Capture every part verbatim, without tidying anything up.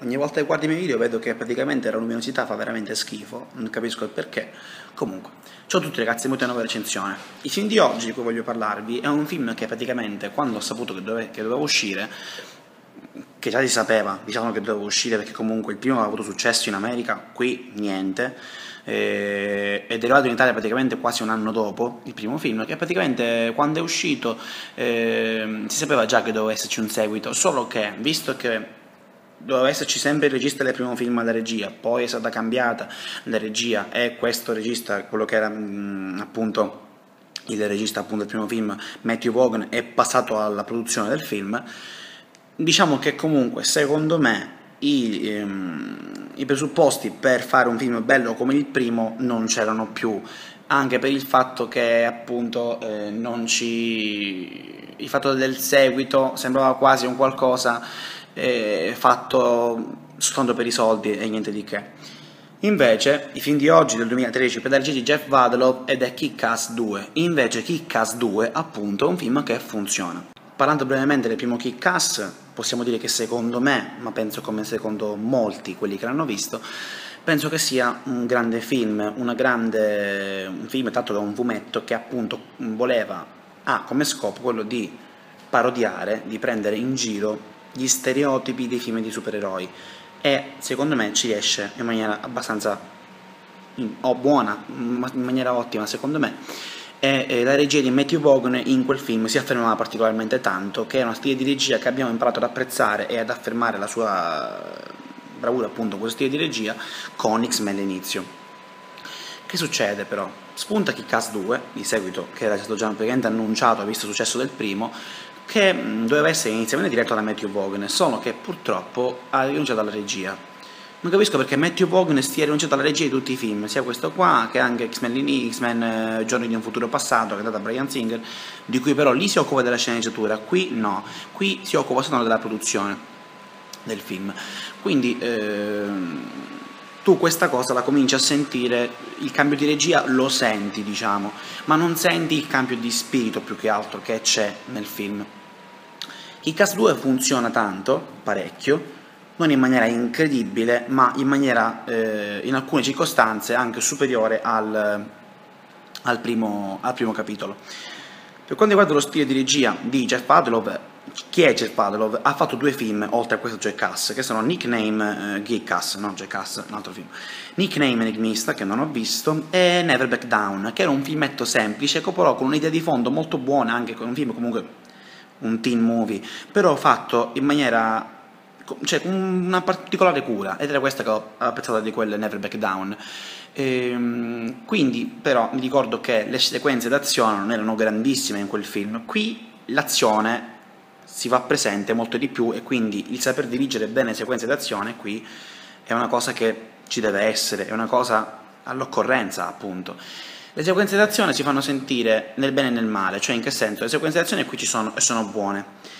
ogni volta che guardo i miei video vedo che praticamente la luminosità fa veramente schifo, non capisco il perché. Comunque, ciao a tutti ragazzi, benvenuti a una nuova recensione. Il film di oggi di cui voglio parlarvi è un film che praticamente, quando ho saputo che, dove, che doveva uscire, che già si sapeva, diciamo che doveva uscire perché comunque il primo aveva avuto successo in America, qui niente, eh, ed è arrivato in Italia praticamente quasi un anno dopo il primo film, che praticamente quando è uscito eh, si sapeva già che doveva esserci un seguito, solo che, visto che doveva esserci sempre il regista del primo film alla regia, poi è stata cambiata la regia e questo regista, quello che era mh, appunto il regista appunto del primo film, Matthew Vaughn, è passato alla produzione del film. Diciamo che comunque, secondo me, i, ehm, i presupposti per fare un film bello come il primo non c'erano più, anche per il fatto che appunto eh, non ci... il fatto del seguito sembrava quasi un qualcosa eh, fatto soltanto per i soldi e niente di che. Invece, i film di oggi, del duemilatredici, per la regia di Jeff Wadlow, ed è Kick-Ass due. Invece Kick-Ass due, appunto, è un film che funziona. Parlando brevemente del primo Kick-Ass, possiamo dire che secondo me, ma penso come secondo molti quelli che l'hanno visto, penso che sia un grande film, una grande, un film tratto da un fumetto che appunto voleva, ha come scopo quello di parodiare, di prendere in giro gli stereotipi dei film di supereroi, e secondo me ci riesce in maniera abbastanza o buona, in maniera ottima secondo me. E eh, la regia di Matthew Vaughn in quel film si affermava particolarmente tanto, che è uno stile di regia che abbiamo imparato ad apprezzare e ad affermare la sua bravura appunto questo stile di regia con X-Men all'inizio. Che succede però? Spunta Kick-Ass due, di seguito, che era stato già praticamente annunciato, visto il successo del primo, che mh, doveva essere inizialmente diretto da Matthew Vaughn, solo che purtroppo ha rinunciato alla regia. Non capisco perché Matthew Vaughn stia rinunciato alla regia di tutti i film, sia questo qua che anche X-Men, X-Men eh, Giorni di un futuro passato, che è dato da Bryan Singer, di cui però lì si occupa della sceneggiatura, qui no, qui si occupa soltanto della produzione del film. Quindi ehm, tu questa cosa la cominci a sentire, il cambio di regia lo senti, diciamo, ma non senti il cambio di spirito più che altro che c'è nel film. Kick-Ass due funziona tanto, parecchio, non in maniera incredibile, ma in maniera, eh, in alcune circostanze, anche superiore al, al, primo, al primo capitolo. Per quanto riguarda lo stile di regia di Jeff Wadlow, chi è Jeff Wadlow? Ha fatto due film, oltre a questo Jackass, che sono Nickname, eh, Geekass, no Jackass, un altro film, Nickname Enigmista, che non ho visto, e Never Back Down, che era un filmetto semplice, però con un'idea di fondo molto buona, anche con un film comunque, un teen movie, però fatto in maniera... cioè con una particolare cura, ed era questa che ho apprezzato di quel Never Back Down. Ehm, quindi però mi ricordo che le sequenze d'azione non erano grandissime in quel film, qui l'azione si fa presente molto di più, e quindi il saper dirigere bene le sequenze d'azione qui è una cosa che ci deve essere, è una cosa all'occorrenza appunto. Le sequenze d'azione si fanno sentire nel bene e nel male, cioè in che senso? Le sequenze d'azione qui ci sono e sono buone,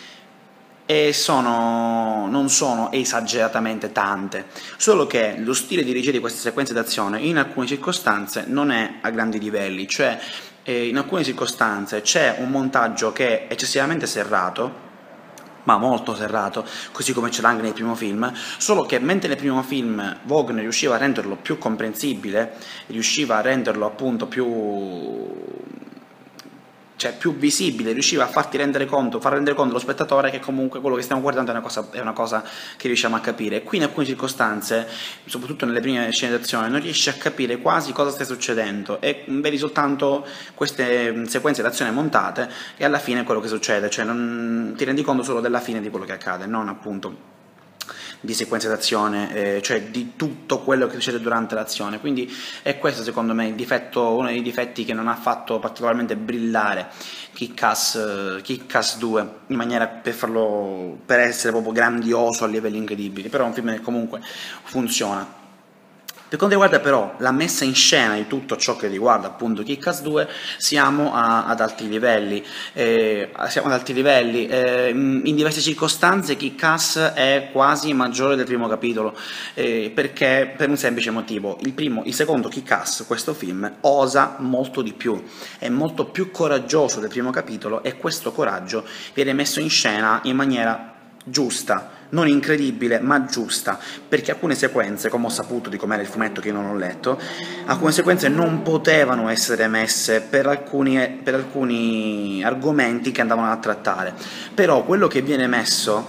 e sono, non sono esageratamente tante, solo che lo stile di regia di queste sequenze d'azione in alcune circostanze non è a grandi livelli, cioè eh, in alcune circostanze c'è un montaggio che è eccessivamente serrato, ma molto serrato, così come c'era anche nel primo film, solo che mentre nel primo film Vaughn riusciva a renderlo più comprensibile, riusciva a renderlo appunto più... cioè più visibile, riusciva a farti rendere conto, far rendere conto allo spettatore che comunque quello che stiamo guardando è una cosa, è una cosa che riusciamo a capire. Qui in alcune circostanze, soprattutto nelle prime scene d'azione, non riesci a capire quasi cosa stia succedendo e vedi soltanto queste sequenze d'azione montate e alla fine quello che succede, cioè non ti rendi conto solo della fine di quello che accade, non appunto di sequenze d'azione, eh, cioè di tutto quello che succede durante l'azione. Quindi è questo secondo me il difetto, uno dei difetti che non ha fatto particolarmente brillare Kick-Ass Kick-Ass due in maniera per farlo, per essere proprio grandioso a livelli incredibili, però è un film che comunque funziona. Per quanto riguarda però la messa in scena di tutto ciò che riguarda appunto Kick-Ass due, siamo a, ad alti livelli, eh, siamo ad alti livelli, eh, in diverse circostanze Kick-Ass è quasi maggiore del primo capitolo, eh, perché per un semplice motivo: il, primo, il secondo Kick-Ass, questo film, osa molto di più, è molto più coraggioso del primo capitolo, e questo coraggio viene messo in scena in maniera giusta, non incredibile, ma giusta, perché alcune sequenze, come ho saputo di com'era il fumetto che io non ho letto, alcune sequenze non potevano essere messe per alcuni, per alcuni argomenti che andavano a trattare, però quello che viene messo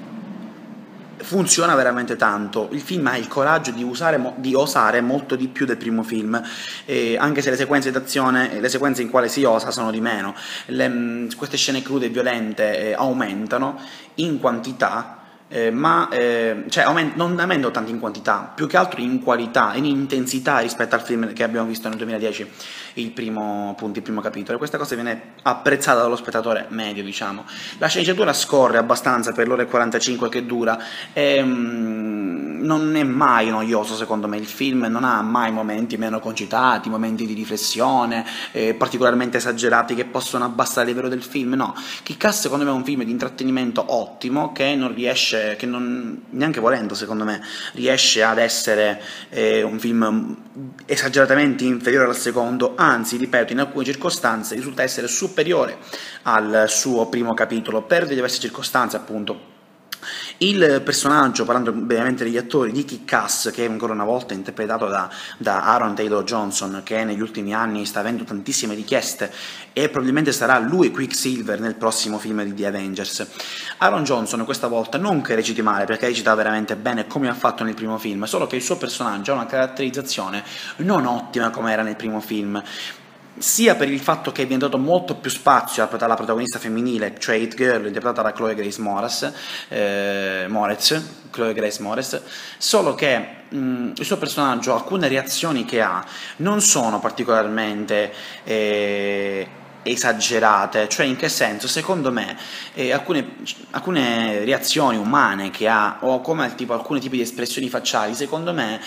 funziona veramente tanto. Il film ha il coraggio di, usare, di osare molto di più del primo film, eh, anche se le sequenze d'azione, le sequenze in quale si osa sono di meno. Le, queste scene crude e violente eh, aumentano in quantità, Eh, ma eh, cioè, aument non aumentano tanto in quantità, più che altro in qualità, in intensità rispetto al film che abbiamo visto nel duemiladieci, il primo, appunto, il primo capitolo, e questa cosa viene apprezzata dallo spettatore medio, diciamo. La sceneggiatura scorre abbastanza per l'ora e quarantacinque che dura, e mm, non è mai noioso secondo me il film, non ha mai momenti meno concitati, momenti di riflessione, eh, particolarmente esagerati che possono abbassare il livello del film, no. Kick-Ass secondo me è un film di intrattenimento ottimo, che non riesce che non, neanche volendo secondo me, riesce ad essere eh, un film esageratamente inferiore al secondo, anzi, ripeto, in alcune circostanze risulta essere superiore al suo primo capitolo, per diverse circostanze appunto. Il personaggio, parlando brevemente degli attori, di Kick-Ass, che è ancora una volta interpretato da, da Aaron Taylor Johnson, che negli ultimi anni sta avendo tantissime richieste e probabilmente sarà lui Quicksilver nel prossimo film di The Avengers. Aaron Johnson questa volta non che reciti male, perché recita veramente bene come ha fatto nel primo film, solo che il suo personaggio ha una caratterizzazione non ottima come era nel primo film, sia per il fatto che viene dato molto più spazio alla protagonista femminile, cioè Hit Girl, interpretata da Chloe Grace Moretz, eh, Moretz, Chloe Grace Moretz, solo che mh, il suo personaggio, alcune reazioni che ha, non sono particolarmente eh, esagerate, cioè in che senso? Secondo me eh, alcune, alcune reazioni umane che ha, o come tipo, alcuni tipi di espressioni facciali, secondo me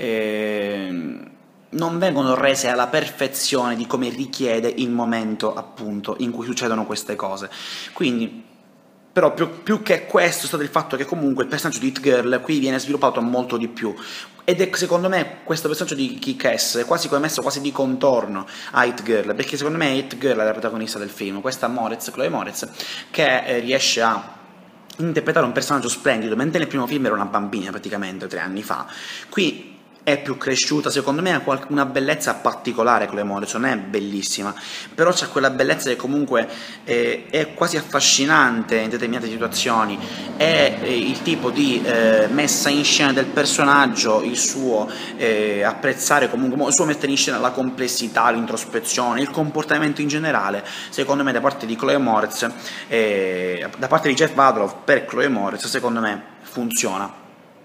eh, non vengono rese alla perfezione di come richiede il momento appunto in cui succedono queste cose. Quindi, però più, più che questo è stato il fatto che comunque il personaggio di Hit Girl qui viene sviluppato molto di più, ed è secondo me questo personaggio di Kick-Ass è quasi come messo quasi di contorno a Hit Girl, perché secondo me Hit Girl è la protagonista del film, questa Moretz, Chloe Moretz, che eh, riesce a interpretare un personaggio splendido, mentre nel primo film era una bambina praticamente tre anni fa. Qui è più cresciuta, secondo me ha una bellezza particolare con le Moretz, non è bellissima, però c'è quella bellezza che comunque eh, è quasi affascinante in determinate situazioni, è eh, il tipo di eh, messa in scena del personaggio, il suo eh, apprezzare comunque, il suo mettere in scena la complessità, l'introspezione, il comportamento in generale, secondo me da parte di Chloe Moretz, eh, da parte di Jeff Vadrov per Chloe Moretz, secondo me funziona.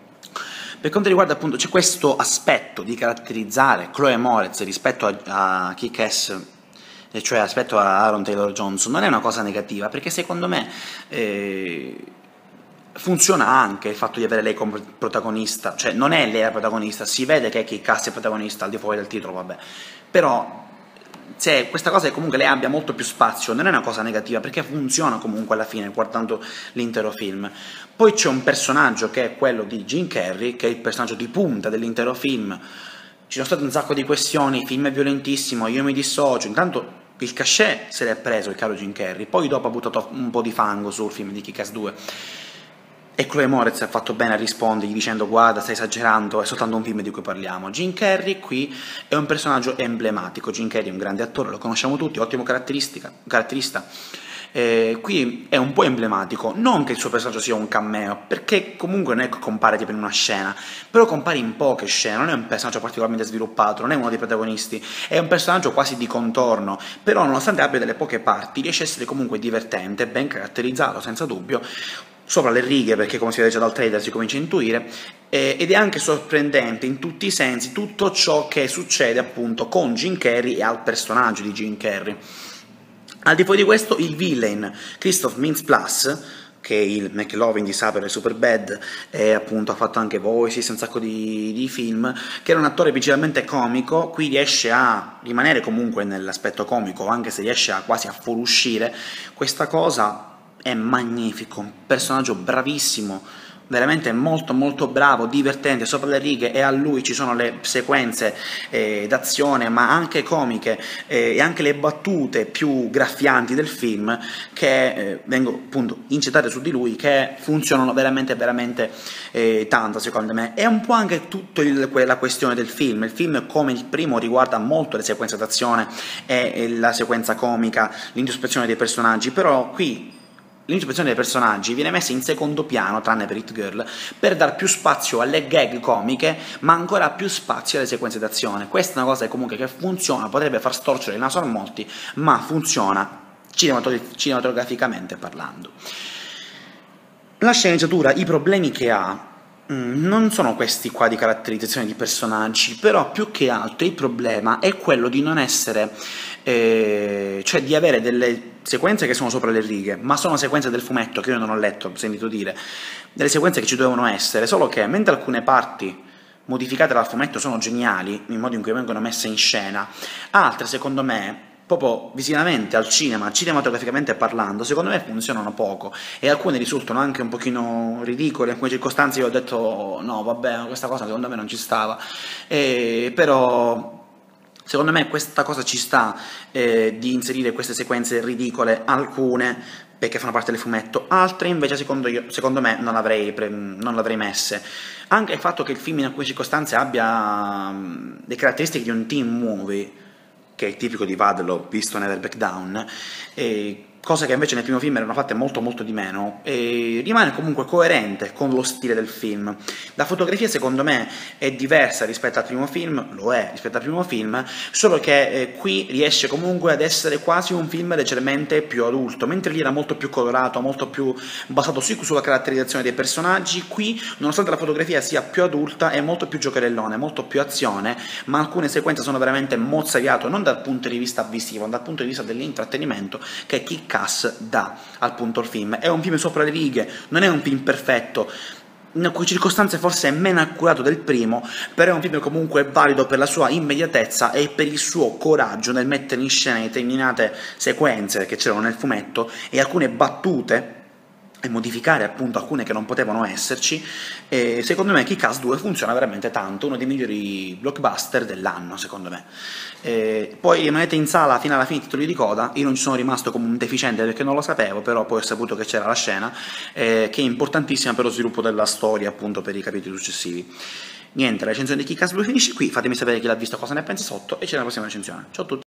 Per quanto riguarda appunto, c'è questo aspetto di caratterizzare Chloe Moretz rispetto a, a Kick-Ass, cioè rispetto a Aaron Taylor Johnson, non è una cosa negativa, perché secondo me eh, funziona anche il fatto di avere lei come protagonista, cioè non è lei la protagonista, si vede che Kick-Ass è protagonista al di fuori del titolo, vabbè, però se questa cosa che comunque lei abbia molto più spazio non è una cosa negativa, perché funziona comunque alla fine guardando l'intero film. Poi c'è un personaggio che è quello di Jim Carrey, che è il personaggio di punta dell'intero film. Ci sono state un sacco di questioni, il film è violentissimo, io mi dissocio, intanto il cachet se l'è preso il caro Jim Carrey, poi dopo ha buttato un po' di fango sul film di Kick-Ass due, e Chloe Moretz ha fatto bene a rispondergli dicendo guarda, stai esagerando, è soltanto un film di cui parliamo. Jim Carrey qui è un personaggio emblematico, Jim Carrey è un grande attore, lo conosciamo tutti, ottimo caratterista, eh, qui è un po' emblematico, non che il suo personaggio sia un cameo, perché comunque non è che compare tipo in una scena, però compare in poche scene, non è un personaggio particolarmente sviluppato, non è uno dei protagonisti, è un personaggio quasi di contorno, però nonostante abbia delle poche parti riesce a essere comunque divertente, ben caratterizzato senza dubbio, sopra le righe, perché come si vede già dal trailer si comincia a intuire, eh, ed è anche sorprendente in tutti i sensi tutto ciò che succede appunto con Jim Carrey e al personaggio di Jim Carrey. Al di fuori di questo, il villain Christoph Mintz-Plasse, che è il McLovin di Saper e Superbad, e appunto ha fatto anche Voices, un sacco di, di film, che era un attore principalmente comico, qui riesce a rimanere comunque nell'aspetto comico, anche se riesce a quasi a fuoriuscire. Questa cosa è magnifico, un personaggio bravissimo, veramente molto molto bravo, divertente, sopra le righe, e a lui ci sono le sequenze eh, d'azione ma anche comiche eh, e anche le battute più graffianti del film che eh, vengono appunto incitate su di lui, che funzionano veramente veramente eh, tanto secondo me. È un po' anche tutta la questione del film. Il film, come il primo, riguarda molto le sequenze d'azione e, e la sequenza comica, l'introspezione dei personaggi, però qui l'introspezione dei personaggi viene messa in secondo piano, tranne per Hit Girl, per dar più spazio alle gag comiche, ma ancora più spazio alle sequenze d'azione. Questa è una cosa che comunque che funziona, potrebbe far storcere il naso a molti, ma funziona cinematograficamente parlando. La sceneggiatura, i problemi che ha, mh, non sono questi qua di caratterizzazione di personaggi, però più che altro il problema è quello di non essere, eh, cioè di avere delle sequenze che sono sopra le righe, ma sono sequenze del fumetto che io non ho letto, ho sentito dire, delle sequenze che ci dovevano essere, solo che mentre alcune parti modificate dal fumetto sono geniali, in modo in cui vengono messe in scena, altre secondo me, proprio visivamente al cinema, cinematograficamente parlando, secondo me funzionano poco, e alcune risultano anche un pochino ridicole. In alcune circostanze io ho detto no vabbè, questa cosa secondo me non ci stava, e, però secondo me questa cosa ci sta, eh, di inserire queste sequenze ridicole, alcune perché fanno parte del fumetto, altre invece secondo, io, secondo me non l'avrei messe. Anche il fatto che il film in alcune circostanze abbia um, le caratteristiche di un teen movie, che è tipico di Vadlo, visto Never Back Down, e cose che invece nel primo film erano fatte molto molto di meno, e rimane comunque coerente con lo stile del film. La fotografia secondo me è diversa rispetto al primo film, lo è rispetto al primo film, solo che eh, qui riesce comunque ad essere quasi un film leggermente più adulto, mentre lì era molto più colorato, molto più basato sì sulla caratterizzazione dei personaggi. Qui, nonostante la fotografia sia più adulta, è molto più giocherellone, molto più azione, ma alcune sequenze sono veramente mozzafiato, non dal punto di vista visivo, ma dal punto di vista dell'intrattenimento che Kick dà al punto al film. È un film sopra le righe, non è un film perfetto, in alcune circostanze forse è meno accurato del primo, però è un film comunque valido per la sua immediatezza e per il suo coraggio nel mettere in scena determinate sequenze che c'erano nel fumetto e alcune battute, e modificare appunto alcune che non potevano esserci. E secondo me Kick-Ass due funziona veramente tanto, uno dei migliori blockbuster dell'anno secondo me. E poi rimanete in sala fino alla fine titoli di coda. Io non ci sono rimasto come un deficiente perché non lo sapevo, però poi ho saputo che c'era la scena, eh, che è importantissima per lo sviluppo della storia, appunto per i capitoli successivi. Niente, la recensione di Kick-Ass due finisce qui, fatemi sapere chi l'ha visto, cosa ne pensa sotto, e ci vediamo alla prossima recensione. Ciao a tutti!